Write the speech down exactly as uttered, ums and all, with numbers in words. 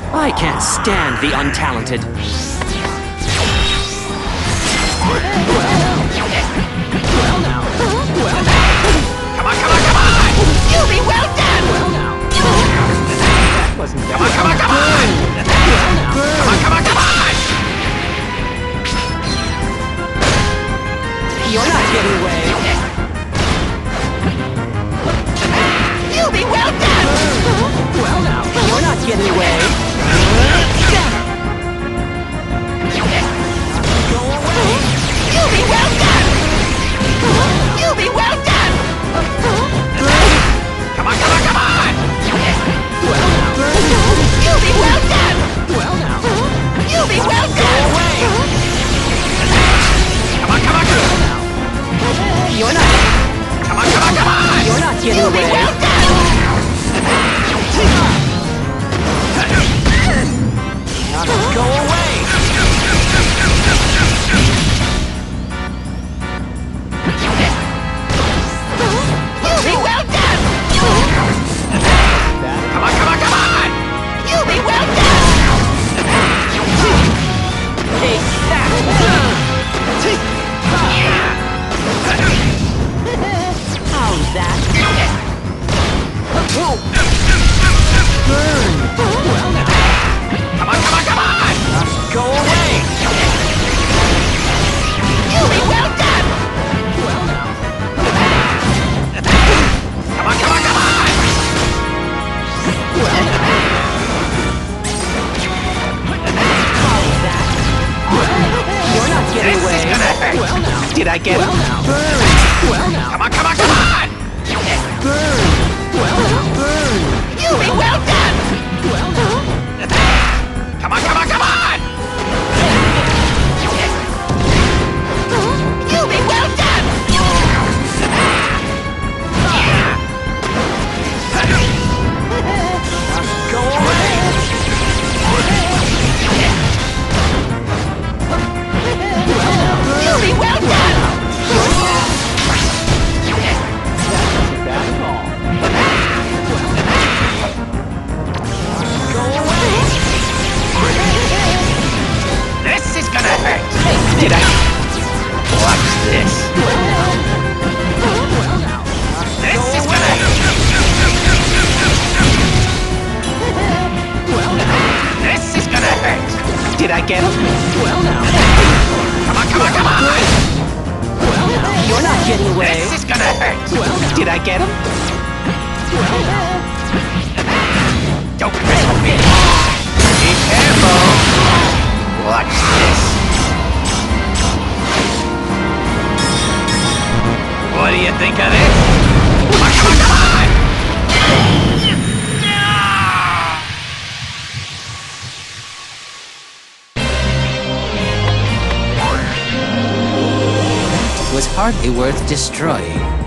I can't stand the untalented. Well now. Well now. Come on, come on, come on! You'll be well done! Well now. That wasn't bad. Come on, come on, come on! Well now. Come on, come on, come on! You're not getting away. You'll be well done! Well now. You're not getting away. Go away. You'll be well done! You'll be well done! Come on, come on, come on! Well now. You'll be well done! Well now. You'll be well Go done! away. Come on, come on, come on! You're not. Come on, come on, come on! You're not getting You'll be away. well done! Go away. You'll be well done! Come on, come on, come on! You'll be well done! Take that. How's that? Burn. Well now. Come on, come on, come on! Go away. You'll be well done! Well now. Come on, come on, come on! Well now. How's that? You're not getting This away. is gonna hurt! Well now. Did I get Well him? now. Burn. Well now. Come on, come on, come on! Burn. Well now. Burn. You'll be well done! Well now. Come on, come on, come on! You'll be well done! Go away. You'll be well done! That wasn't bad at all. Go away. This is gonna hurt! Did I? Watch this! Well now. This is gonna hurt! Well now. This is gonna hurt! Did I get him? Well now. Come on, come on, come on! Well now. You're not getting away. This is gonna hurt! Well now. Did I get him? Well now. Don't mess with me! Be careful! Watch this! What do you think of this? Come on, come on, come on! Was hardly worth destroying.